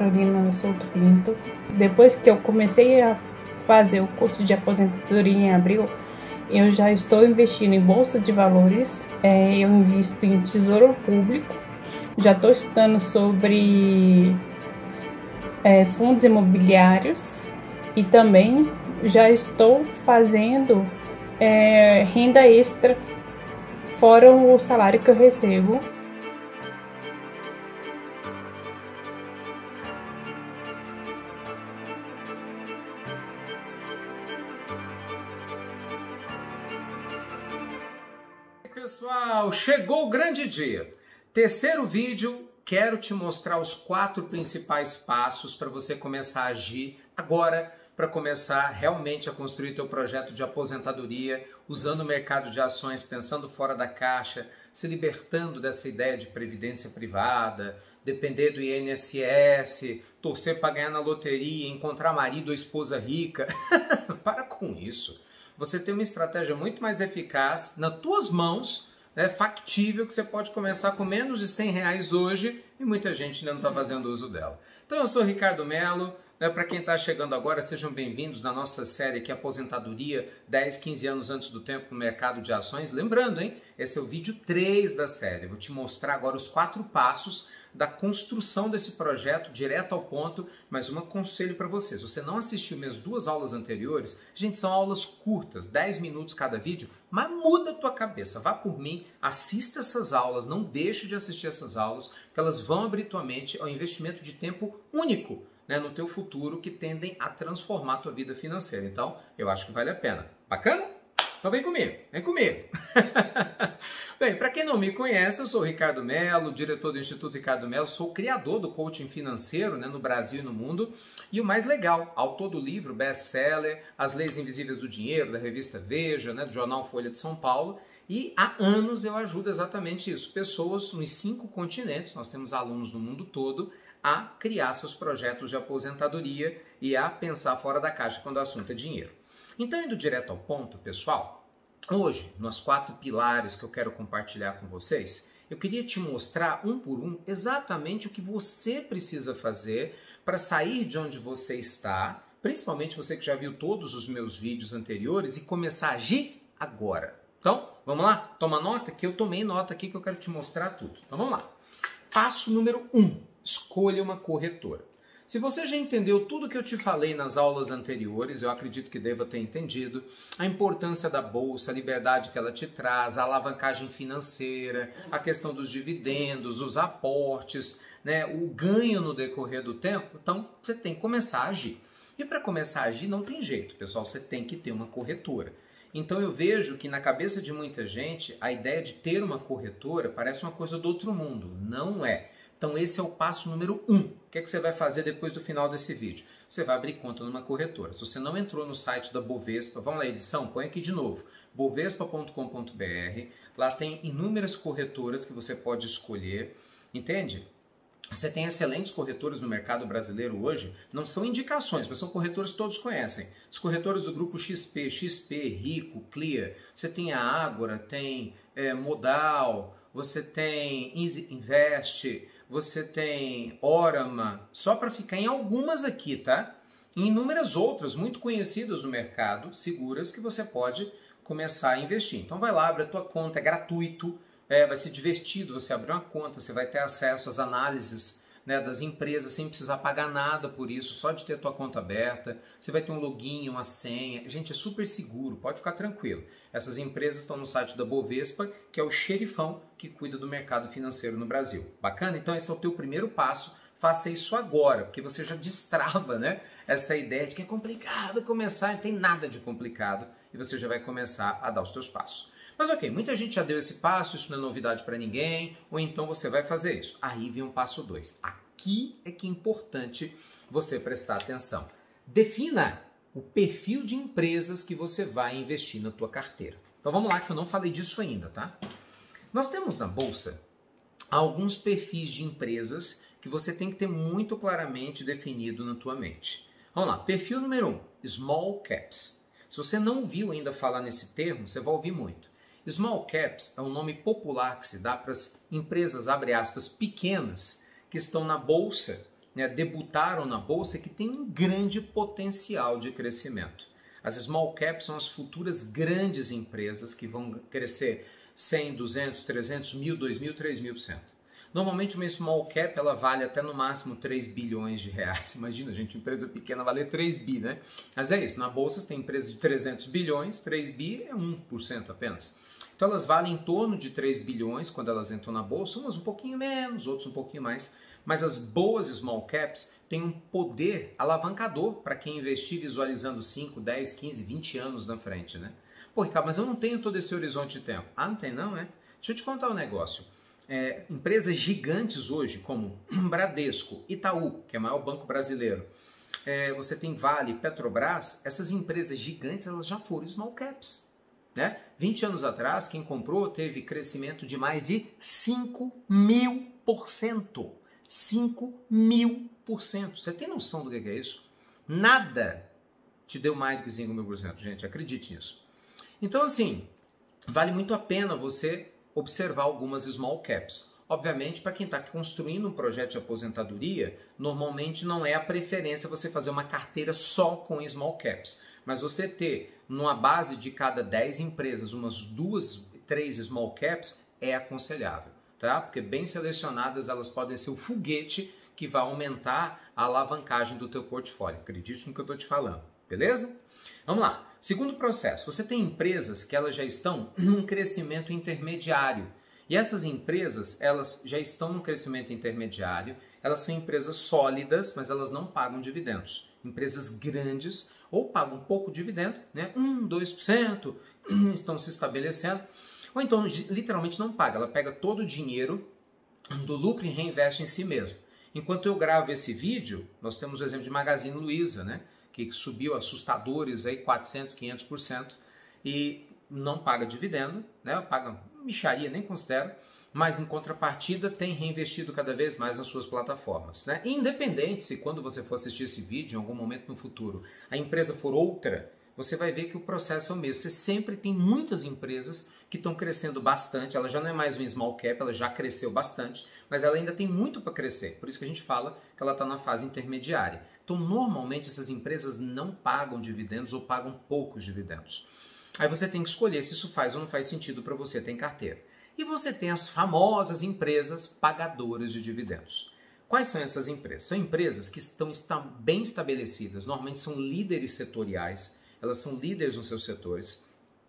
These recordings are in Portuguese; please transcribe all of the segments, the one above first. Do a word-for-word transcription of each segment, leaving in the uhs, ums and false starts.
Carolina Souto Pinto. Depois que eu comecei a fazer o curso de aposentadoria em abril, eu já estou investindo em bolsa de valores, é, eu invisto em tesouro público, já estou estudando sobre é, fundos imobiliários e também já estou fazendo é, renda extra fora o salário que eu recebo. Pessoal, chegou o grande dia. Terceiro vídeo, quero te mostrar os quatro principais passos para você começar a agir agora, para começar realmente a construir teu projeto de aposentadoria, usando o mercado de ações, pensando fora da caixa, se libertando dessa ideia de previdência privada, depender do I N S S, torcer para ganhar na loteria, encontrar marido ou esposa rica. Para com isso. Você tem uma estratégia muito mais eficaz nas tuas mãos, né, factível, que você pode começar com menos de cem reais hoje e muita gente ainda não está fazendo uso dela. Então eu sou Ricardo Melo, né, para quem está chegando agora, sejam bem-vindos na nossa série aqui, Aposentadoria, dez, quinze anos antes do tempo no mercado de ações. Lembrando, hein, esse é o vídeo três da série, eu vou te mostrar agora os quatro passos da construção desse projeto, direto ao ponto, mas um conselho para você. Se você não assistiu minhas duas aulas anteriores, gente, são aulas curtas, dez minutos cada vídeo, mas muda a tua cabeça. Vá por mim, assista essas aulas, não deixe de assistir essas aulas, porque elas vão abrir tua mente ao investimento de tempo único, né, no teu futuro, que tendem a transformar a tua vida financeira. Então, eu acho que vale a pena. Bacana? Então vem comigo, vem comigo. Bem, para quem não me conhece, eu sou o Ricardo Melo, diretor do Instituto Ricardo Melo, sou o criador do coaching financeiro, né, no Brasil e no mundo, e o mais legal, autor do livro best-seller, As Leis Invisíveis do Dinheiro, da revista Veja, né, do jornal Folha de São Paulo, e há anos eu ajudo exatamente isso, pessoas nos cinco continentes, nós temos alunos no mundo todo, a criar seus projetos de aposentadoria e a pensar fora da caixa quando o assunto é dinheiro. Então, indo direto ao ponto, pessoal, hoje, nos quatro pilares que eu quero compartilhar com vocês, eu queria te mostrar um por um exatamente o que você precisa fazer para sair de onde você está, principalmente você que já viu todos os meus vídeos anteriores, e começar a agir agora. Então, vamos lá? Toma nota, que eu tomei nota aqui que eu quero te mostrar tudo. Então, vamos lá. Passo número um, escolha uma corretora. Se você já entendeu tudo que eu te falei nas aulas anteriores, eu acredito que deva ter entendido, a importância da bolsa, a liberdade que ela te traz, a alavancagem financeira, a questão dos dividendos, os aportes, né, o ganho no decorrer do tempo, então você tem que começar a agir. E para começar a agir não tem jeito, pessoal, você tem que ter uma corretora. Então eu vejo que na cabeça de muita gente, a ideia de ter uma corretora parece uma coisa do outro mundo. Não é. Então esse é o passo número um. O que é que você vai fazer depois do final desse vídeo? Você vai abrir conta numa corretora. Se você não entrou no site da Bovespa, vamos lá, edição, põe aqui de novo, bovespa ponto com ponto br. Lá tem inúmeras corretoras que você pode escolher, entende? Você tem excelentes corretores no mercado brasileiro hoje, não são indicações, mas são corretores que todos conhecem. Os corretores do grupo X P, X P, Rico, Clear, você tem a Ágora, tem é, Modal, você tem Easy Invest, você tem Orama, só para ficar em algumas aqui, tá? E inúmeras outras muito conhecidas no mercado, seguras, que você pode começar a investir. Então vai lá, abre a tua conta, é gratuito, é, vai ser divertido você abrir uma conta, você vai ter acesso às análises, né, das empresas sem precisar pagar nada por isso, só de ter a tua conta aberta. Você vai ter um login, uma senha. Gente, é super seguro, pode ficar tranquilo. Essas empresas estão no site da Bovespa, que é o xerifão que cuida do mercado financeiro no Brasil. Bacana? Então esse é o teu primeiro passo. Faça isso agora, porque você já destrava, né, essa ideia de que é complicado começar, não tem nada de complicado, e você já vai começar a dar os teus passos. Mas ok, muita gente já deu esse passo, isso não é novidade para ninguém, ou então você vai fazer isso. Aí vem o passo dois. Aqui é que é importante você prestar atenção. Defina o perfil de empresas que você vai investir na tua carteira. Então vamos lá, que eu não falei disso ainda, tá? Nós temos na Bolsa alguns perfis de empresas que você tem que ter muito claramente definido na tua mente. Vamos lá, perfil número um, Small Caps. Se você não ouviu ainda falar nesse termo, você vai ouvir muito. Small Caps é um nome popular que se dá para as empresas, abre aspas, pequenas, que estão na bolsa né, debutaram na bolsa que tem um grande potencial de crescimento. As small caps são as futuras grandes empresas que vão crescer cem, duzentos, trezentos, mil, dois mil, três mil por cento. Normalmente uma small cap ela vale até no máximo três bilhões de reais. Imagina, gente, uma empresa pequena vale três bi, né? Mas é isso, na bolsa tem empresas de trezentos bilhões, três bi é um por cento apenas. Então elas valem em torno de três bilhões quando elas entram na bolsa, umas um pouquinho menos, outros um pouquinho mais. Mas as boas small caps têm um poder alavancador para quem investir visualizando cinco, dez, quinze, vinte anos na frente, né? Pô, Ricardo, mas eu não tenho todo esse horizonte de tempo. Ah, não tem não, é? Deixa eu te contar um negócio. É, empresas gigantes hoje, como Bradesco, Itaú, que é o maior banco brasileiro, é, você tem Vale, Petrobras, essas empresas gigantes elas já foram small caps. Né? vinte anos atrás, quem comprou teve crescimento de mais de cinco mil por cento. cinco mil por cento. Você tem noção do que é isso? Nada te deu mais do que cinco mil por cento, gente. Acredite nisso. Então, assim, vale muito a pena você observar algumas small caps. Obviamente, para quem está construindo um projeto de aposentadoria, normalmente não é a preferência você fazer uma carteira só com small caps. Mas você ter, numa base de cada dez empresas, umas duas, três small caps, é aconselhável. Tá? Porque bem selecionadas, elas podem ser o foguete que vai aumentar a alavancagem do teu portfólio. Acredite no que eu estou te falando. Beleza? Vamos lá. Segundo processo, você tem empresas que elas já estão num crescimento intermediário. E essas empresas, elas já estão num crescimento intermediário, elas são empresas sólidas, mas elas não pagam dividendos. Empresas grandes ou pagam pouco dividendo, né? um, dois por cento, estão se estabelecendo, ou então literalmente não paga. Ela pega todo o dinheiro do lucro e reinveste em si mesmo. Enquanto eu gravo esse vídeo, nós temos o exemplo de Magazine Luiza, né? Que subiu assustadores aí quatrocentos, quinhentos por cento e não paga dividendo, né? Paga mixaria, nem considero, mas em contrapartida tem reinvestido cada vez mais nas suas plataformas, né? Independente se quando você for assistir esse vídeo, em algum momento no futuro, a empresa for outra, você vai ver que o processo é o mesmo. Você sempre tem muitas empresas que estão crescendo bastante, ela já não é mais uma small cap, ela já cresceu bastante, mas ela ainda tem muito para crescer, por isso que a gente fala que ela está na fase intermediária. Então, normalmente, essas empresas não pagam dividendos ou pagam poucos dividendos. Aí você tem que escolher se isso faz ou não faz sentido para você ter em carteira. E você tem as famosas empresas pagadoras de dividendos. Quais são essas empresas? São empresas que estão bem estabelecidas, normalmente são líderes setoriais, elas são líderes nos seus setores,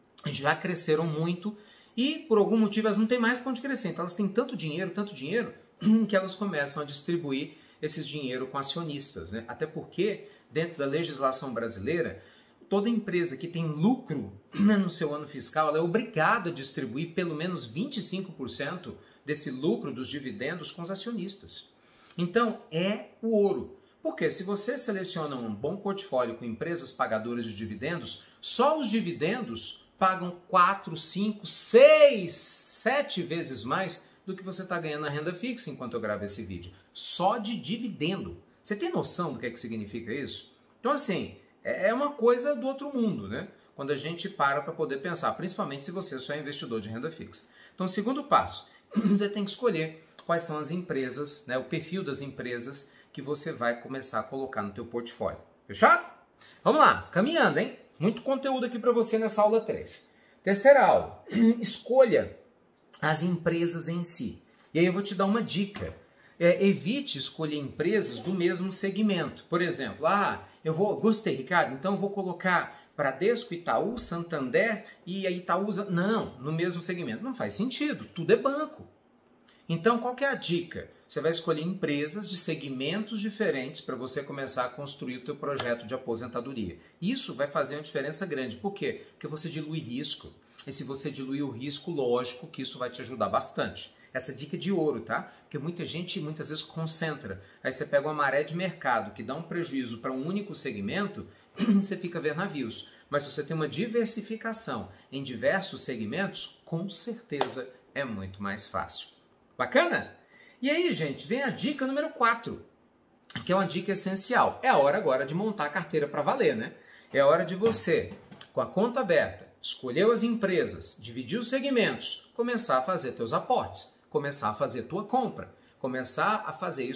já cresceram muito e por algum motivo elas não têm mais para onde crescer. Então elas têm tanto dinheiro, tanto dinheiro, que elas começam a distribuir esse dinheiro com acionistas, né? Até porque, dentro da legislação brasileira, toda empresa que tem lucro no seu ano fiscal, ela é obrigada a distribuir pelo menos vinte e cinco por cento desse lucro dos dividendos com os acionistas. Então, é o ouro. Porque se você seleciona um bom portfólio com empresas pagadoras de dividendos, só os dividendos pagam quatro, cinco, seis, sete vezes mais do que você está ganhando na renda fixa enquanto eu gravo esse vídeo. Só de dividendo. Você tem noção do que é que significa isso? Então, assim, é uma coisa do outro mundo, né? Quando a gente para para poder pensar, principalmente se você só é investidor de renda fixa. Então, segundo passo, você tem que escolher quais são as empresas, né, o perfil das empresas que você vai começar a colocar no teu portfólio. Fechado? Vamos lá, caminhando, hein? Muito conteúdo aqui para você nessa aula três. Terceira aula, escolha as empresas em si. E aí eu vou te dar uma dica. É, evite escolher empresas do mesmo segmento. Por exemplo, ah, eu vou, gostei, Ricardo, então eu vou colocar Bradesco, Itaú, Santander e a Itaúsa. Não, no mesmo segmento. Não faz sentido, tudo é banco. Então, qual que é a dica? Você vai escolher empresas de segmentos diferentes para você começar a construir o teu projeto de aposentadoria. Isso vai fazer uma diferença grande. Por quê? Porque você dilui risco. E se você diluir o risco, lógico que isso vai te ajudar bastante. Essa dica é de ouro, tá? Porque muita gente muitas vezes concentra. Aí você pega uma maré de mercado que dá um prejuízo para um único segmento, você fica a ver navios. Mas se você tem uma diversificação em diversos segmentos, com certeza é muito mais fácil. Bacana? E aí, gente, vem a dica número quatro, que é uma dica essencial. É a hora agora de montar a carteira para valer, né? É a hora de você, com a conta aberta, escolheu as empresas, dividir os segmentos, começar a fazer teus aportes, começar a fazer tua compra, começar a fazer isso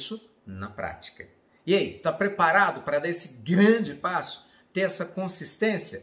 na prática. E aí, tá preparado para dar esse grande passo? Ter essa consistência?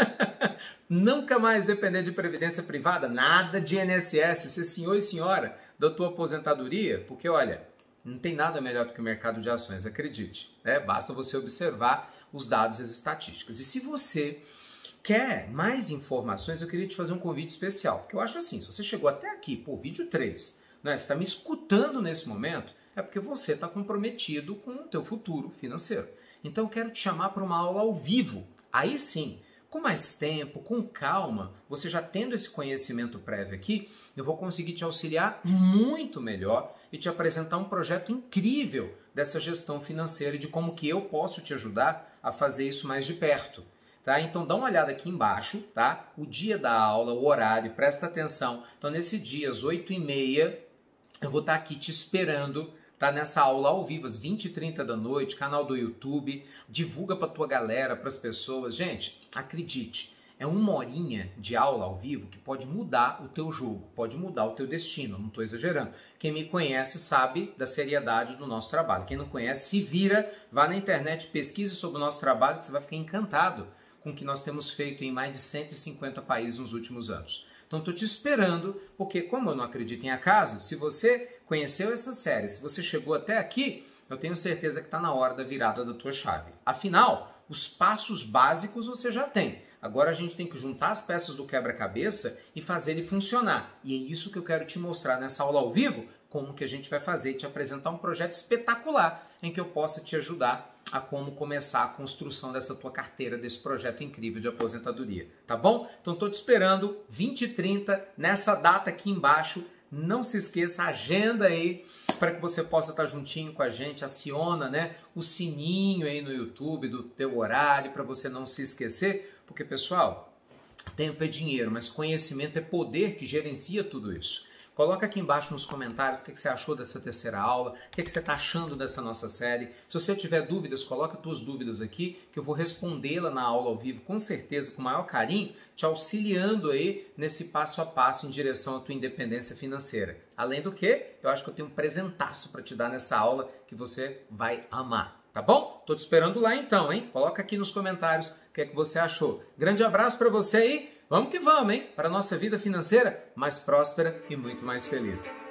Nunca mais depender de previdência privada, nada de I N S S, ser senhor e senhora da tua aposentadoria, porque olha, não tem nada melhor do que o mercado de ações, acredite. Né? Basta você observar os dados e as estatísticas. E se você quer mais informações, eu queria te fazer um convite especial, porque eu acho assim, se você chegou até aqui, pô, vídeo três, né, você está me escutando nesse momento, é porque você está comprometido com o teu futuro financeiro. Então eu quero te chamar para uma aula ao vivo, aí sim, com mais tempo, com calma, você já tendo esse conhecimento prévio aqui, eu vou conseguir te auxiliar muito melhor e te apresentar um projeto incrível dessa gestão financeira e de como que eu posso te ajudar a fazer isso mais de perto. Tá? Então dá uma olhada aqui embaixo, tá? O dia da aula, o horário, presta atenção. Então nesse dia, às oito e meia, eu vou estar aqui te esperando, tá? Nessa aula ao vivo, às vinte e trinta da noite, canal do YouTube, divulga para tua galera, para as pessoas. Gente, acredite, é uma horinha de aula ao vivo que pode mudar o teu jogo, pode mudar o teu destino, não estou exagerando. Quem me conhece sabe da seriedade do nosso trabalho. Quem não conhece, se vira, vá na internet, pesquise sobre o nosso trabalho, que você vai ficar encantado com o que nós temos feito em mais de cento e cinquenta países nos últimos anos. Então estou te esperando, porque como eu não acredito em acaso, se você conheceu essa série, se você chegou até aqui, eu tenho certeza que está na hora da virada da tua chave. Afinal, os passos básicos você já tem. Agora a gente tem que juntar as peças do quebra-cabeça e fazer ele funcionar. E é isso que eu quero te mostrar nessa aula ao vivo, como que a gente vai fazer, te apresentar um projeto espetacular em que eu possa te ajudar a como começar a construção dessa tua carteira, desse projeto incrível de aposentadoria, tá bom? Então estou te esperando, vinte e trinta, nessa data aqui embaixo. Não se esqueça, agenda aí para que você possa estar juntinho com a gente, aciona, né, o sininho aí no YouTube do teu horário para você não se esquecer, porque pessoal, tempo é dinheiro, mas conhecimento é poder que gerencia tudo isso. Coloca aqui embaixo nos comentários o que você achou dessa terceira aula, o que você está achando dessa nossa série. Se você tiver dúvidas, coloca tuas dúvidas aqui, que eu vou respondê-la na aula ao vivo, com certeza, com o maior carinho, te auxiliando aí nesse passo a passo em direção à tua independência financeira. Além do que, eu acho que eu tenho um presentaço para te dar nessa aula que você vai amar. Tá bom? Tô te esperando lá então, hein? Coloca aqui nos comentários o que é que você achou. Grande abraço para você aí. Vamos que vamos, hein? Para a nossa vida financeira mais próspera e muito mais feliz.